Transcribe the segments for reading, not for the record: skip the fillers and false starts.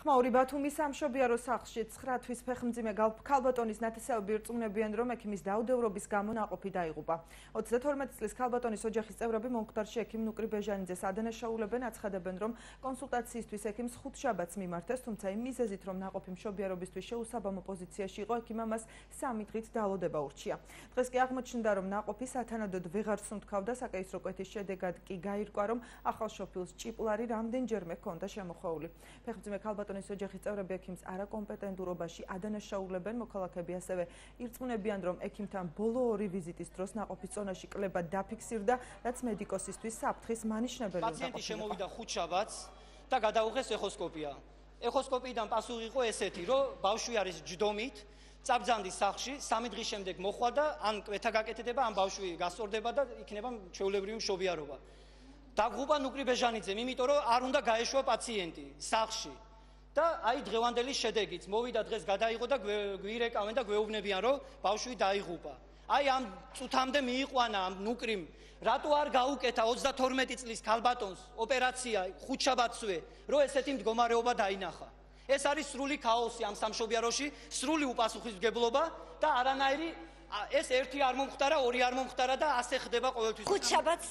ხმაური ბათუმის სამშობიარო სახლში 9 თვის ფეხმძიმე ქალბატონის ნათესავები ირწმუნებიან, რომ ექიმის დაუდევრობის გამო ნაყოფი დაიღუპა. 32 წლის ქალბატონის ოჯახის წევრები მომხდარში ექიმ ნუკრი ბეჟანიძეს ადანაშაულებენ, აცხადებენ, რომ კონსულტაციისთვის ექიმს 5 შაბათს მიმართეს, თუმცა იმ მიზეზით, რომ ნაყოფი მშობიარობისთვის შეუსაბამო პოზიციაში იყო, ექიმმა მას 3 დღით დალოდება ურჩია. დღეს კი აღმოჩნდა, რომ ნაყოფი სათანადოდ ვეღარ სუნთქავდა, საკაისრო კვეთის შედეგად კი გაირკვა, რომ ახალშობილს ჭიპლარი რამდენჯერმე ჰქონდა შემოხვეული. ფეხმძიმე ქალბატონის ოჯახის წევრები ექიმს არაკომპეტენტურობაში ადანაშაულებენ, მოქალაქეები ასევე ირწმუნებიან, რომ ექიმთან ბოლო 2 ვიზიტის დროს ნაყოფის წონაში კლება დაფიქსირდა, რაც მედიკოსისთვის საფრთხის მანიშნებელი უნდა ყოფილიყო. პაციენტი შემოვიდა 5 შაბათს და გადაუღეს ეხოსკოპია. ეხოსკოპიიდან პასუხი იყო ესეთი, რომ ბავშვი არის ჯდომით, წაბძანდის სახლში, 3 დღის შემდეგ მოხდა და ან კვეთა გაკეთდება, ან ბავშვი გასწორდება და იქნება ჩვეულებრივი მშობიარობა. დაგღუპა ნუკრი ბეჟანიძემ, იმიტომ რომ არ უნდა გაეშვა პაციენტი სახლში. და აი დღევანდელი შედეგიც მოვიდა დღეს გადაიღო და გვირეკავენ და გვეუბნებიან, რომ ბავშვი დაიღუპა. აი ამ წუთამდე მიიყვანა ამ ნუკრიმ, რატო არ გაუკეთა 32 წლის ქალბატონს ოპერაცია 5 შაბათსვე, რომ ესეთი მდგომარეობა დაინახა. ეს არის სრული ქაოსი ამ სამშობიაროში, სრული უპასუხისმგებლობა და არანაირი ეს ერთი არ მომხდარა, 2 არ მომხდარა და ასე ხდება ყოველთვის. 5 შაბათს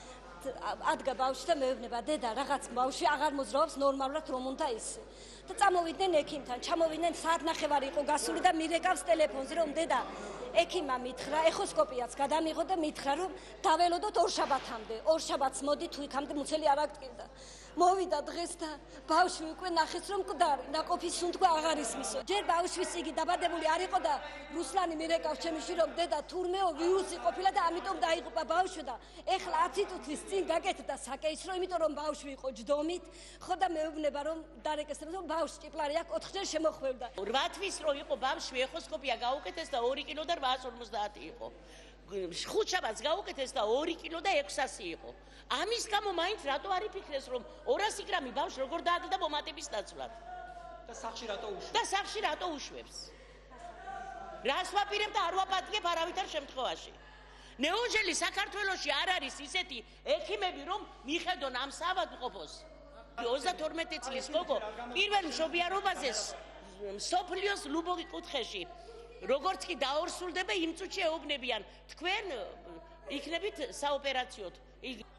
ადგა ბავშვი და მეუბნება, დედა, რაღაც ბავშვი აღარ მოძრაობს ნორმალურად, რომ უნდა ისე. და წამოვიდნენ ექიმთან, ჩამოვიდნენ საათნახევარი იყო გასული და მირეკავს ტელეფონზე, რომ დედა, ექიმმა მითხრა, ეხოსკოპიაც გადამიღო და მითხრა, რომ დაველოდოთ 2 შაბათამდე. 2 შაბათს მოდი, თუ იქამდე მუცელი არ აქტივდა. მოვიდა დღეს და ბავშვი უკვე ნახეს, რომ მკვდარი, ნაყოფის სუნთქვა აღარ ისმისო. ჯერ ბავშვის იგი დაბადებული არ იყო და რუსლანი მირეკავს ჩემი შვილი, რომ დედა, თურმეო ვირუსი ყოფილა და ამიტომ დაიღუპა ბავშვი და ეხლა 10 წუთის წინ გაკეთდა საკეისრო, იმიტომ რომ ბავშვი იყო ჯდომით, ხო და მეუბნება, რომ დარეკესებს, რომ ბავშვი ჭიპლარი აქვს 4-ჯერ შემოხვევდა. 8 თვის რო იყო ბავშვი ეხოსკოპია გაუკეთეს და 2 კილო და 850 იყო. 5 შაბათს გაუკეთეს და 2 კილო და 600 იყო. ამის გამო მაინც რატო არ იფიქრეს, რომ 200 გრამი ბავშვი როგორ დააგდა მომატების დაცვლად? და სახში რატო უშვებს? და სახში რატო უშვებს? რას ვაპირებ და არ ვაპატიებ არავითარ შემთხვევაში. ნეუჟელი საქართველოში არ არის ისეთი ექიმები, რომ მიხედონ ამ საავადმყოფოს. 32 წლის გოგო პირველ მშობიარობაზე სოფლიოს ლუბოგი კუთხეში როგორც კი დაორსულდება იმ წუთში ეუბნებიან, თქვენ იქნებით საოპერაციოდ.